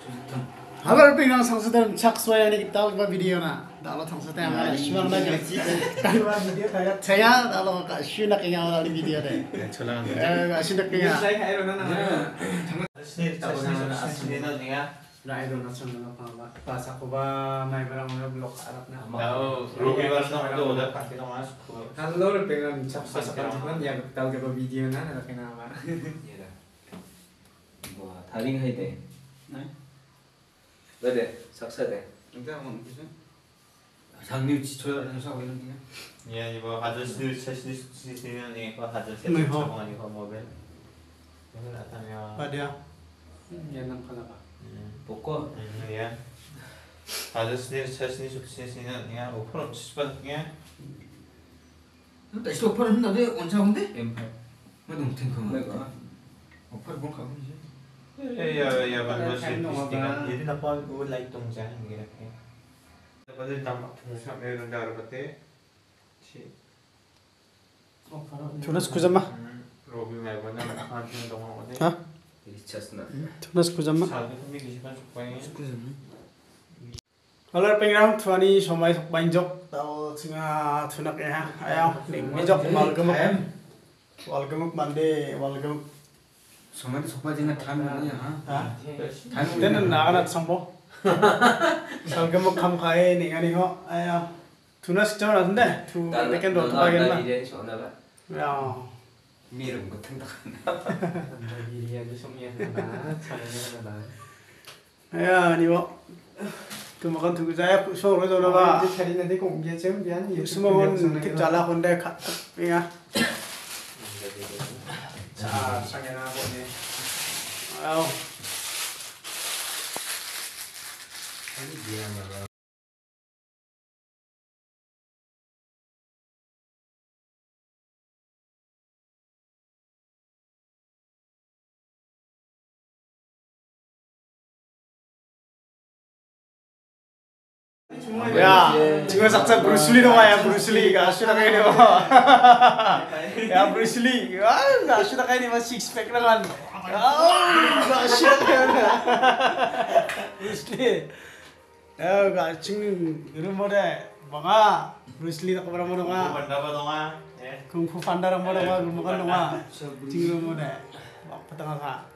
Halo pinang 상수들 착수해야 kita lupa video na. Kalau 상수 teh ada siang na gaji. Kalau video kayak saya kalau kak siang kayaknya awal video deh. Cholang. Kak siang kayaknya. Saya kayak mana namanya? Nah itu nasional apa? Bahasa Kuba, naik barang mana blok Arab na. Halo pengen 착수 sekarang yang tahu ke video na ada kenapa? Wah, taring hay deh. Beda, saksa deh. Enggak mau bisa. 장님 지쳐야 해서 이런 게. Ya, ibu hadis di sesi ini ibu hadis Nih, itu ho. sama ibu mobil. Ini datangnya. Pada yang nam kenapa? Pokok. Ya. Hadis di sesi ini ya, open sebabnya. 나 이거 오빠는 나도 원차인데? M8. 뭐 너무 탱크 뭐. 내가. 오빠를 뭘 가고 이제. Ya, masih istiqam. Jadi napa gue like tongja gitu ya. Pada tampak sampai rendah berarti si. Tunas kuzama. Robi mai bana antin dong ada. Hah? 리차스나. Tunas kuzama. Saat itu mi kisipan supaya. Kalau pengen tuani somai sok banjok tahu singa tunak ya. Ayo, banjok walgemuk mande walgemuk. 정말 속바지가 타면 뭐냐? Ah, tenan na anak sambo. Walgemuk kam kae ning ani ho. Ayo, tunas jauh nanti. Tu tekan dot bagian lah. 이제 전화가. Ya. 미름 같은 거. 이리야 주성이야 나 차례가 나. Ya, ni bo. Tu makan tu saya so ro do ba. 이제 차례 nanti 공개 좀 미안. Semua tik jala honda kat ya. 자, 상해나 보네. Ayo. 아니 미안하다. Ya, 지금 saksa Bruce Lee dong ya, Bruce Lee. Gak sudah kayak ini mah. Ya Bruce Lee. Gak sudah kayak ini mah six pack dengan. Gak sudah kayak ini. Bruce Lee. Ya, gak cing rumah deh. Bangga. Bruce Lee tak pernah mau dong ah. Benda apa dong ah? Kung Fu Panda dong mau dong ah, makan dong ah. Cing rumah deh. Bak petengah kak.